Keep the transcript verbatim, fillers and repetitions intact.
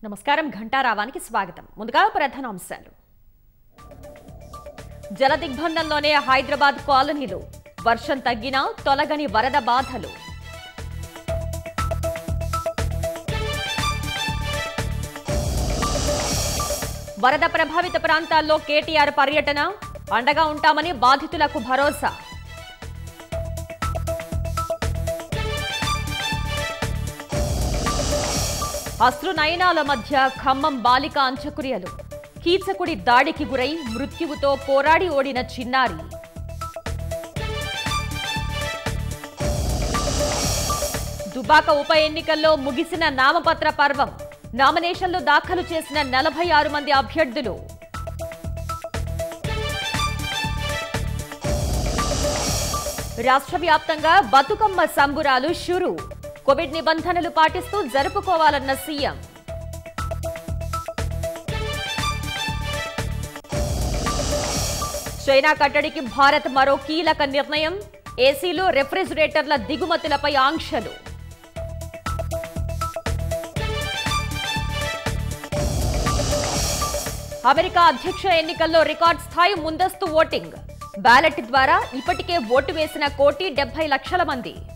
నమస్కారం ఘంటారావానికి స్వాగతం. ముందుగా ప్రధానాంశాలు. జలదిగ్బంధంలోనే హైదరాబాద్ కాలనీలు, వర్షం తగ్గినా తొలగని వరద బాధలు. వరద ప్రభావిత ప్రాంతాల్లో కేటీఆర్ పర్యటన, అండగా ఉంటామని బాధితులకు భరోసా. అశ్రు నయనాల మధ్య ఖమ్మం బాలిక అంత్యక్రియలు, కీచకుడి దాడికి గురై మృత్యువుతో పోరాడి ఓడిన చిన్నారి. దుబాక ఉప ఎన్నికల్లో ముగిసిన నామపత్ర పర్వం, నామినేషన్లు దాఖలు చేసిన నలభై ఆరు మంది అభ్యర్థులు. రాష్ట్ర వ్యాప్తంగా బతుకమ్మ సంబురాలు షురు, కోవిడ్ నిబంధనలు పాటిస్తూ జరుపుకోవాలన్న సీఎం. చైనా కట్టడికి భారత్ మరో కీలక నిర్ణయం, ఏసీలు రెఫ్రిజిరేటర్ల దిగుమతులపై ఆంక్షలు. అమెరికా అధ్యక్ష ఎన్నికల్లో రికార్డ్ స్థాయి ముందస్తు ఓటింగ్, బ్యాలెట్ ద్వారా ఇప్పటికే ఓటు వేసిన కోటి డెబ్బై లక్షల మంది.